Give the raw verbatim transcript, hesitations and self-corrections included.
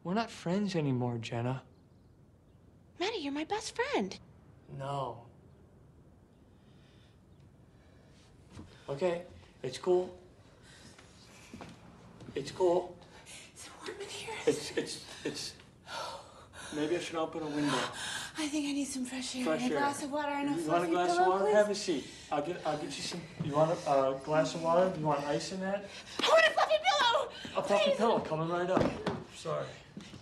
We're not friends anymore, Jenna. Maddie, you're my best friend. No. Okay, it's cool. It's cool. Is it warm in here? It's, it's, it's... Maybe I should open a window. I think I need some fresh air. Fresh and a air. glass of water and a You want a fluffy glass pillow, of water? please? Have a seat. I'll get, I'll get you some... You want a uh, glass of water? You want ice in that? I want a fluffy pillow! A fluffy Please. pillow coming right up. Sorry.